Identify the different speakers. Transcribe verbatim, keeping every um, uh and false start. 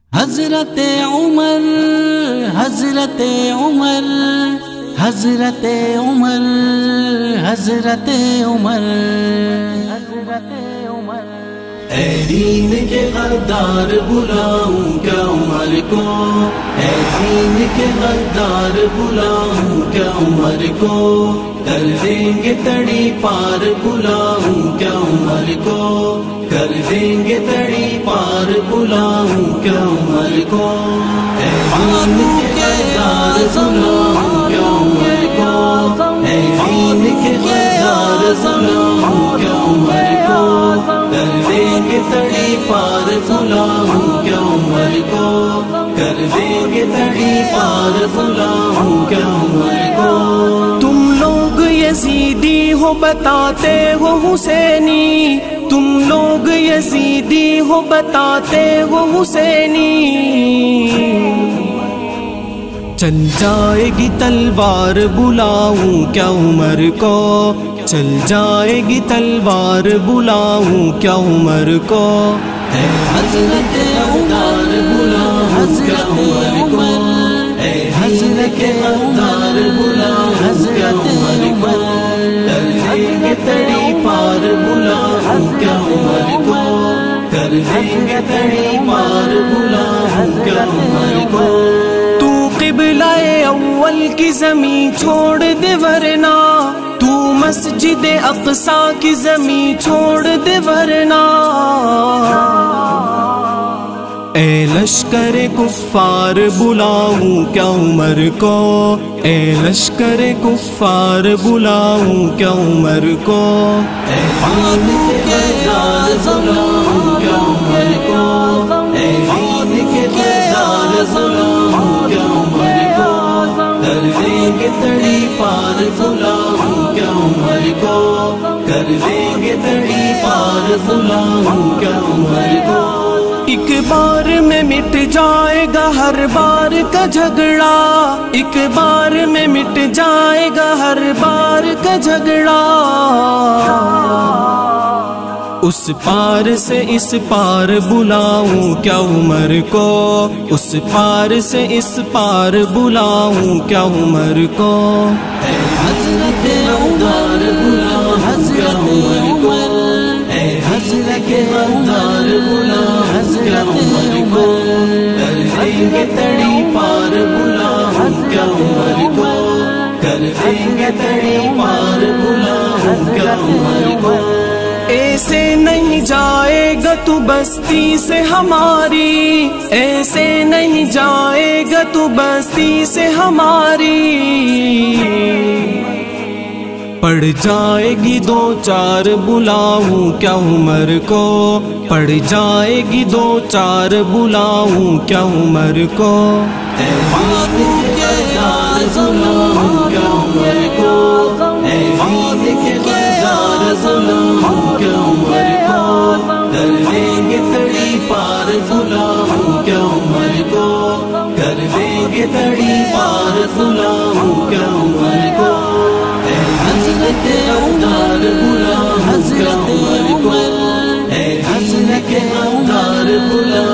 Speaker 1: حضرت عمر حضرت عمر حضرت عمر حضرت عمر اے دین کے غدار بلاؤں کیا عمر کو، اے دین کے غدار بلاؤں کیا عمر کو، کر دیں گے تڑی پار بلاؤں کیا عمر کو، کر دیں گے تڑی پار بلاؤں کیا عمر کو، اے دین کے غدار بلاؤں کیا عمر کو، اے دین کے غدار بلاؤں کیا عمر کو، کر دیں گے تڑی پار بلاؤں کیا عمر کو، کر دیں گے تڑی پار بلاؤں کیا عمر کو۔
Speaker 2: تم لوگ یزیدی ہو بتاتے ہو حسینی، تم لوگ یزیدی ہو بتاتے ہو حسینی، چل جائے گی تلوار بلاؤں کیا عمر کو، چل جائے گی تلوار بلاؤں کیا عمر کو،
Speaker 1: اے حضرت عمر بلاؤں کیا عمر کو، اے حضرت عمر بلاؤں کیا عمر کو، کر دیں گے تڑی پار بلاؤں کیا عمر کو، کر دیں گے تڑی پار بلاؤں کیا عمر کو۔
Speaker 2: قبلہ اول کی زمین چھوڑ دے ورنہ، تو مسجد اقصیٰ کی زمین چھوڑ دے ورنہ، اے لشکر کفار بلاؤں کیا عمر کو، اے لشکر کفار بلاؤں کیا عمر کو،
Speaker 1: اے دین کے غدار بلاؤں کیا عمر کو، اے دین کے غدار بلاؤں کیا عمر کو، کر دیں گے تڑی پار بلاؤں کیا عمر کو، کر دیں گے تڑی پار بلاؤں کیا عمر کو۔
Speaker 2: ایک بار میں مٹ جائے گا ہر بار کا جھگڑا، ایک بار میں مٹ جائے گا ہر بار کا جھگڑا، اس پار سے اس پار بلاؤں کیا عمر کو، اس پار سے اس پار بلاؤں کیا عمر کو،
Speaker 1: اے حضرت عمر بلاؤں کیا عمر کو، اے حضرت عمر بلاؤں کیا عمر کو، کر دیں گے تڑی پار بلاؤں کیا عمر کو، کر دیں گے تڑی پار بلاؤں کیا عمر کو۔
Speaker 2: ایسے نہیں جائے گا تو بستی سے ہماری، ایسے نہیں جائے گا تو بستی سے ہماری، پڑ جائے گی دو چار بلاؤں کیا عمر کو، پڑ جائے گی دو چار بلاؤں کیا عمر کو،
Speaker 1: اے دین کے غدار بلاؤں کیا عمر کو، اے دین کے غدار بلاؤں کیا عمر کو، کر دیں گے تڑی پار بلاؤں کیا عمر کو، کر دیں گے تڑی پار بلاؤں کیا عمر کو، اے حضرت عمر بلاؤں کیا عمر کو، اے حضرت عمر بلاؤں